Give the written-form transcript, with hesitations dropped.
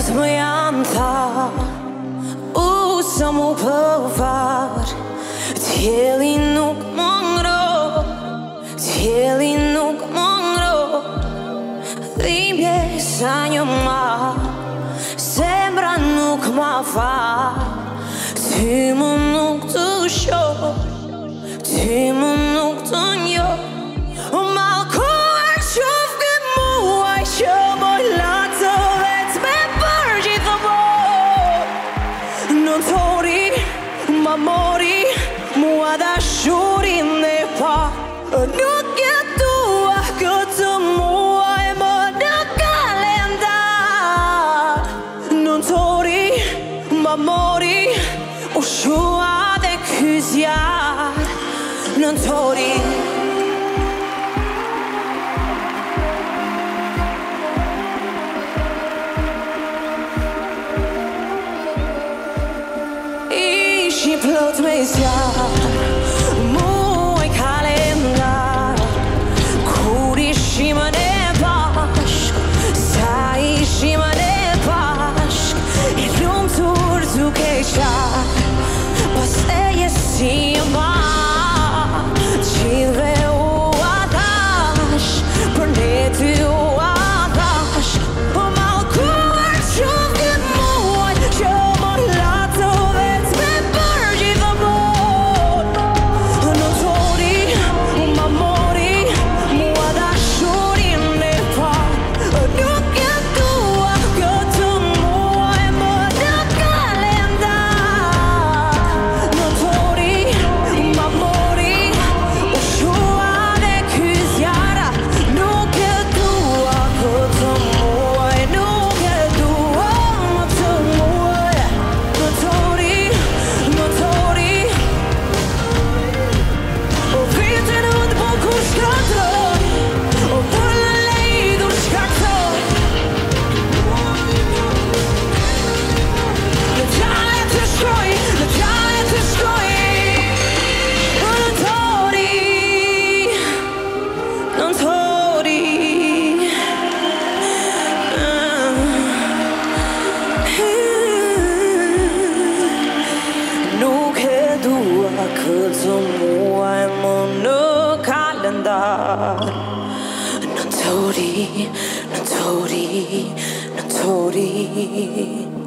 me janë tha sa mu përvar Tjeli nuk më ngro Tjeli nuk më ngro Dhimbje sa një ma Zemra nuk ma fa Ty më nuk të shoh Ty më nuk të njo Malkuar qëf këtë muaj Që më latë vetë me përgjithë Në tori ma mori Mua dashurin e pa Nuk e tua këtë muaj Më në kalendar Në tori ma mori U shua dhe kyzjar Në tori Ishi plot me zjarë Muaj kalendar Kur ishim në bashk Sa ishim në bashk E lumë tur duke qarë Pas e jesi ma Qilve u adash Për ne ty u adash Po malkuar që këtë muaj Që më latë vetë me përgjithë mot Në tori ma mori Mua dashurin e pa Nuk e tua këtë muaj Më në kalendar Në tori ma mori U shua dhe kyzjara Nuk e tua këtë muaj Nuk e tua këtë muaj Në tori O vite në të buku shkatër O për në lejdur shkatër Në tjale të shkoj Në tjale të shkoj Në tori Në tori Nuk e dua këtë muaj Më në kalendar Në tori Në tori Në tori